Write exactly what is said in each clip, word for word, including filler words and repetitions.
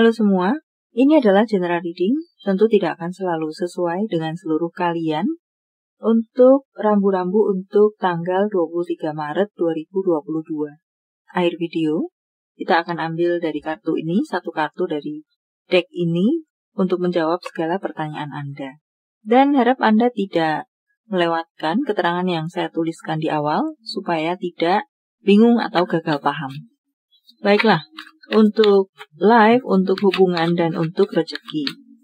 Halo semua, ini adalah general reading, tentu tidak akan selalu sesuai dengan seluruh kalian. Untuk rambu-rambu untuk tanggal dua puluh tiga Maret dua ribu dua puluh dua. Akhir video, kita akan ambil dari kartu ini, satu kartu dari deck ini, untuk menjawab segala pertanyaan Anda. Dan harap Anda tidak melewatkan keterangan yang saya tuliskan di awal, supaya tidak bingung atau gagal paham. Baiklah, untuk live, untuk hubungan, dan untuk rezeki.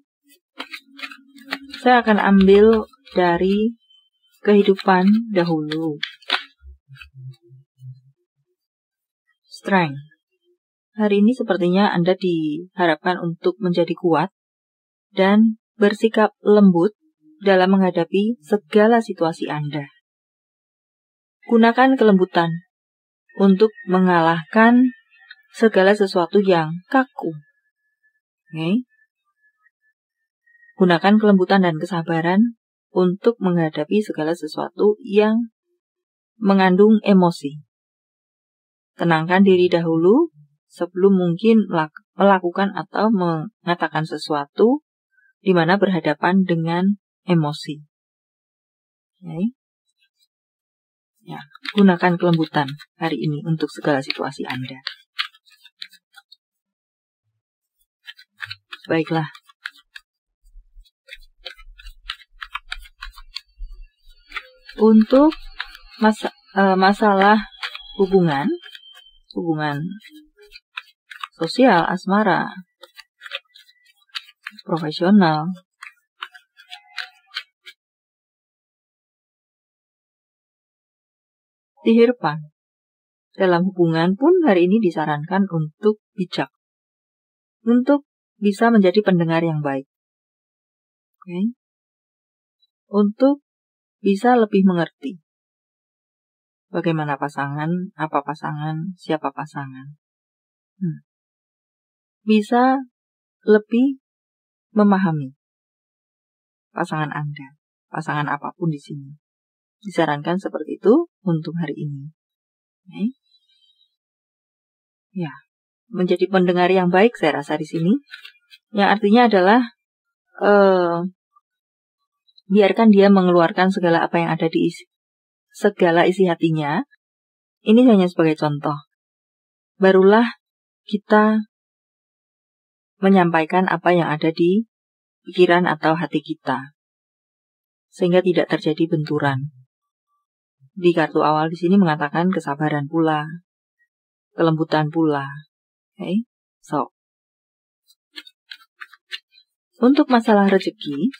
Saya akan ambil dari kehidupan dahulu. Strength. Hari ini sepertinya Anda diharapkan untuk menjadi kuat dan bersikap lembut dalam menghadapi segala situasi Anda. Gunakan kelembutan untuk mengalahkan segala sesuatu yang kaku. Okay. Gunakan kelembutan dan kesabaran untuk menghadapi segala sesuatu yang mengandung emosi. Tenangkan diri dahulu sebelum mungkin melakukan atau mengatakan sesuatu di mana berhadapan dengan emosi. Okay. Ya, gunakan kelembutan hari ini untuk segala situasi Anda. Baiklah. Untuk masa, uh, masalah hubungan, hubungan sosial, asmara, profesional, dihirpan. Dalam hubungan pun hari ini disarankan untuk bijak, untuk bisa menjadi pendengar yang baik. Oke. Okay. Untuk bisa lebih mengerti bagaimana pasangan, apa pasangan, siapa pasangan. Hmm. Bisa lebih memahami pasangan Anda, pasangan apapun di sini. Disarankan seperti itu untuk hari ini. Okay. Ya, menjadi pendengar yang baik saya rasa di sini, yang artinya adalah uh, biarkan dia mengeluarkan segala apa yang ada di isi, segala isi hatinya. Ini hanya sebagai contoh. Barulah kita menyampaikan apa yang ada di pikiran atau hati kita, sehingga tidak terjadi benturan. Di kartu awal di sini mengatakan kesabaran pula, kelembutan pula. Oke, okay. So untuk masalah rezeki,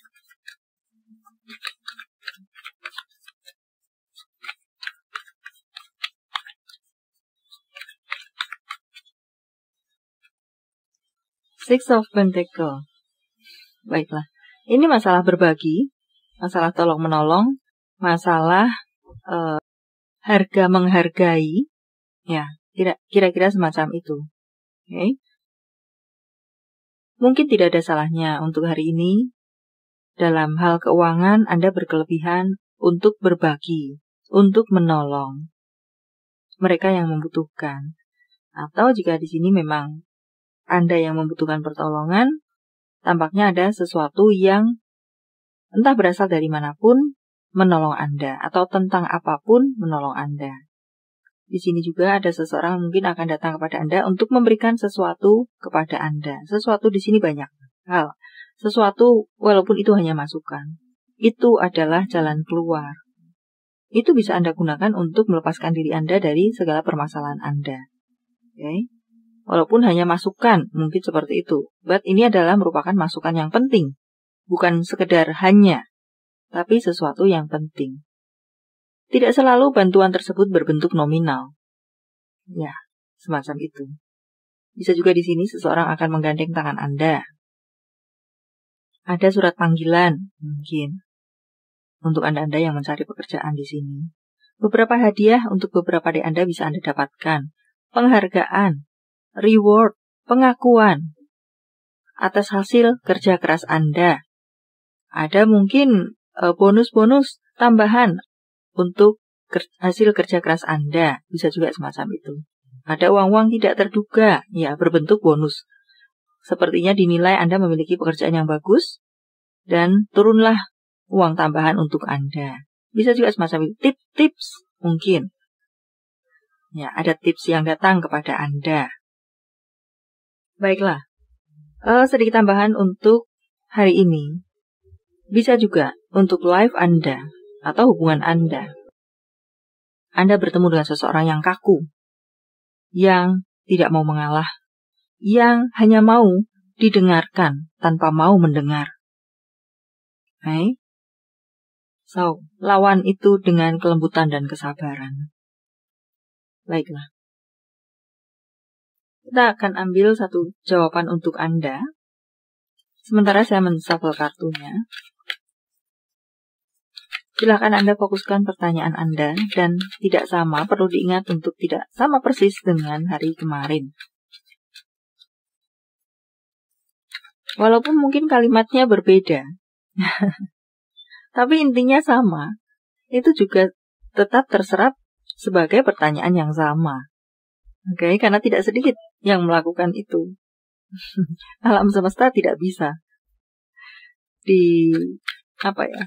Six of Pentacles. Baiklah, ini masalah berbagi, masalah tolong-menolong, masalah uh, harga menghargai, ya, kira-kira semacam itu. Oke. Okay. Mungkin tidak ada salahnya untuk hari ini, dalam hal keuangan Anda berkelebihan untuk berbagi, untuk menolong mereka yang membutuhkan. Atau jika di sini memang Anda yang membutuhkan pertolongan, tampaknya ada sesuatu yang entah berasal dari manapun menolong Anda, atau tentang apapun menolong Anda. Di sini juga ada seseorang mungkin akan datang kepada Anda untuk memberikan sesuatu kepada Anda. Sesuatu di sini banyak hal. Sesuatu walaupun itu hanya masukan. Itu adalah jalan keluar. Itu bisa Anda gunakan untuk melepaskan diri Anda dari segala permasalahan Anda. Oke. Okay? Walaupun hanya masukan, mungkin seperti itu. But ini adalah merupakan masukan yang penting. Bukan sekedar hanya, tapi sesuatu yang penting. Tidak selalu bantuan tersebut berbentuk nominal. Ya, semacam itu. Bisa juga di sini seseorang akan menggandeng tangan Anda. Ada surat panggilan, mungkin. Untuk Anda-Anda yang mencari pekerjaan di sini. Beberapa hadiah untuk beberapa dari Anda bisa Anda dapatkan. Penghargaan, reward, pengakuan atas hasil kerja keras Anda. Ada mungkin bonus-bonus tambahan untuk hasil kerja keras Anda. Bisa juga semacam itu. Ada uang-uang tidak terduga, ya berbentuk bonus. Sepertinya dinilai Anda memiliki pekerjaan yang bagus, dan turunlah uang tambahan untuk Anda. Bisa juga semacam itu. Tips-tips mungkin. Ya, ada tips yang datang kepada Anda. Baiklah, uh, sedikit tambahan untuk hari ini. Bisa juga untuk life Anda atau hubungan Anda. Anda bertemu dengan seseorang yang kaku, yang tidak mau mengalah, yang hanya mau didengarkan tanpa mau mendengar. Hai? So, lawan itu dengan kelembutan dan kesabaran. Baiklah. Kita akan ambil satu jawaban untuk Anda. Sementara saya men-shuffle kartunya. Silakan Anda fokuskan pertanyaan Anda, dan tidak sama, perlu diingat untuk tidak sama persis dengan hari kemarin. Walaupun mungkin kalimatnya berbeda, tapi intinya sama, itu juga tetap terserap sebagai pertanyaan yang sama. Oke, okay? Karena tidak sedikit yang melakukan itu. Alam semesta tidak bisa di apa ya?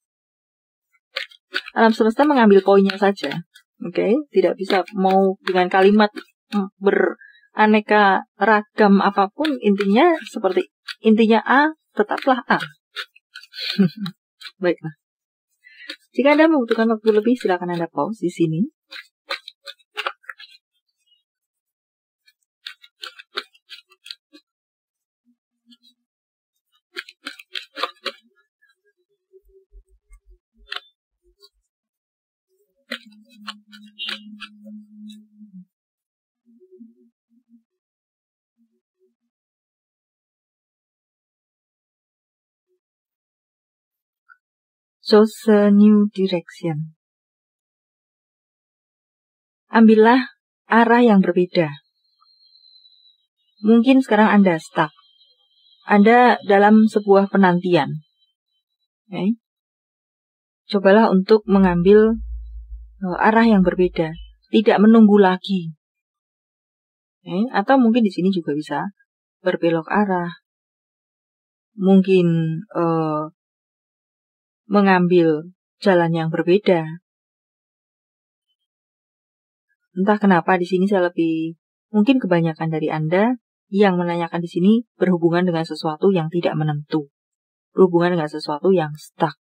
Alam semesta mengambil poinnya saja. Oke, okay? Tidak bisa mau dengan kalimat beraneka ragam apapun, intinya seperti intinya A, tetaplah A. Baiklah. Jika Anda membutuhkan waktu lebih, silakan Anda pause di sini. Choose a new direction. Ambillah arah yang berbeda. Mungkin sekarang Anda stuck. Anda dalam sebuah penantian. Okay? Cobalah untuk mengambil uh, arah yang berbeda. Tidak menunggu lagi. Okay? Atau mungkin di sini juga bisa berbelok arah. Mungkin uh, mengambil jalan yang berbeda. Entah kenapa di sini saya lebih, mungkin kebanyakan dari Anda yang menanyakan di sini berhubungan dengan sesuatu yang tidak menentu, berhubungan dengan sesuatu yang stuck,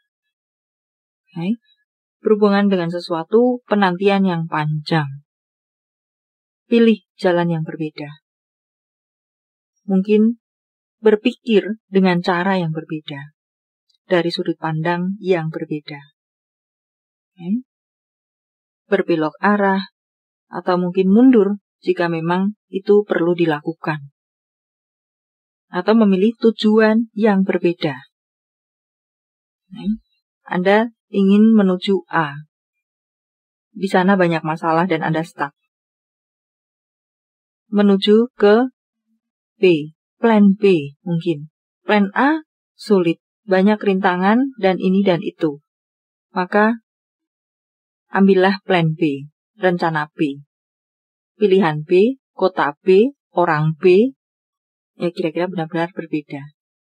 okay? Berhubungan dengan sesuatu penantian yang panjang. Pilih jalan yang berbeda. Mungkin berpikir dengan cara yang berbeda. Dari sudut pandang yang berbeda. Okay. Berbelok arah, atau mungkin mundur jika memang itu perlu dilakukan. Atau memilih tujuan yang berbeda. Okay. Anda ingin menuju A. Di sana banyak masalah dan Anda stuck. Menuju ke B, plan B mungkin. Plan A sulit. Banyak rintangan dan ini dan itu. Maka, ambillah plan B, rencana B. Pilihan B, kota B, orang B, ya kira-kira benar-benar berbeda.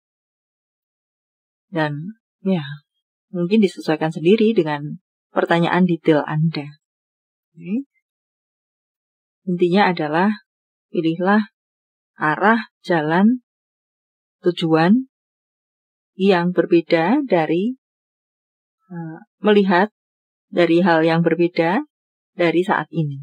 Dan, ya, mungkin disesuaikan sendiri dengan pertanyaan detail Anda. Oke. Intinya adalah, pilihlah arah, jalan, tujuan, yang berbeda dari uh, melihat dari hal yang berbeda dari saat ini.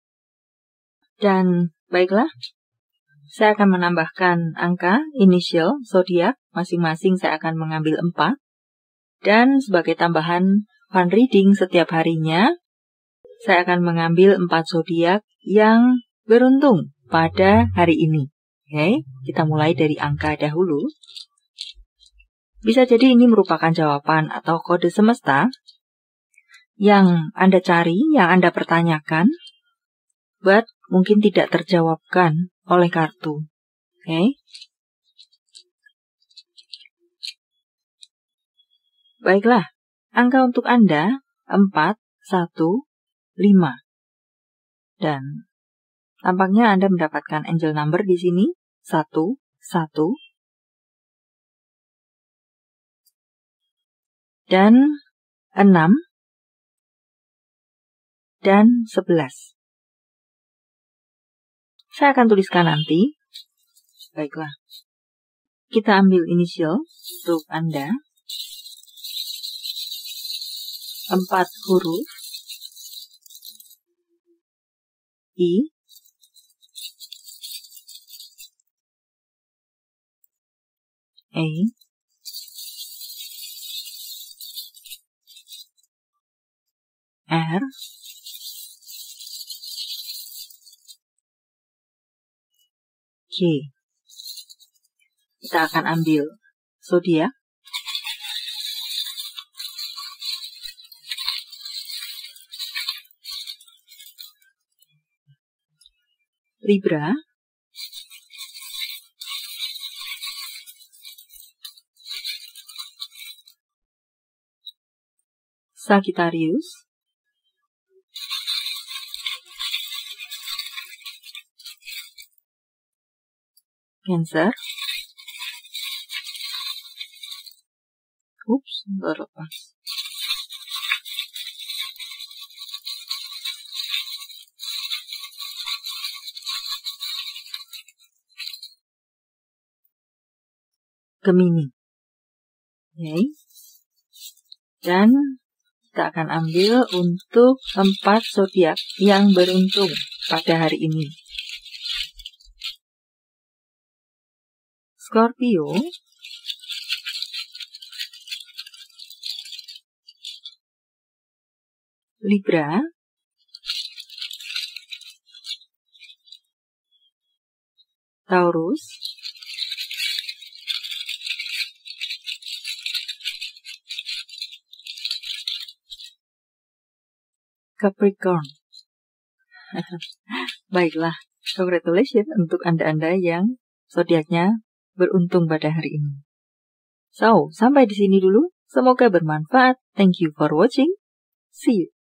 Dan baiklah, saya akan menambahkan angka inisial zodiak, masing-masing saya akan mengambil empat. Dan sebagai tambahan fun reading setiap harinya, saya akan mengambil empat zodiak yang beruntung pada hari ini. Oke, kita mulai dari angka dahulu. Bisa jadi ini merupakan jawaban atau kode semesta yang Anda cari, yang Anda pertanyakan, but mungkin tidak terjawabkan oleh kartu. Oke. Okay. Baiklah, angka untuk Anda empat, satu, lima. Dan tampaknya Anda mendapatkan angel number di sini satu, satu, dan enam, dan sebelas. Saya akan tuliskan nanti. Baiklah. Kita ambil inisial untuk Anda. Empat huruf. I. A. R. K. Kita akan ambil zodiak. Libra. Sagittarius. Cancer. Ups, terlepas. Gemini. Oke. Dan kita akan ambil untuk empat zodiak yang beruntung pada hari ini. Scorpio. Libra. Taurus. Capricorn. Baiklah, congratulations untuk Anda-Anda yang zodiaknya beruntung pada hari ini. So, sampai di sini dulu. Semoga bermanfaat. Thank you for watching. See you.